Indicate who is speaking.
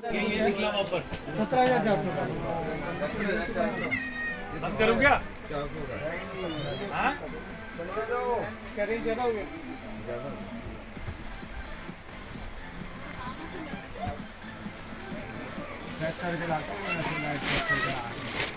Speaker 1: ये निकला वहाँ पर
Speaker 2: 17,400
Speaker 1: बंद करूँ क्या? हाँ?
Speaker 2: क्या रेंज ज़्यादा हो गया? करके लाता हूँ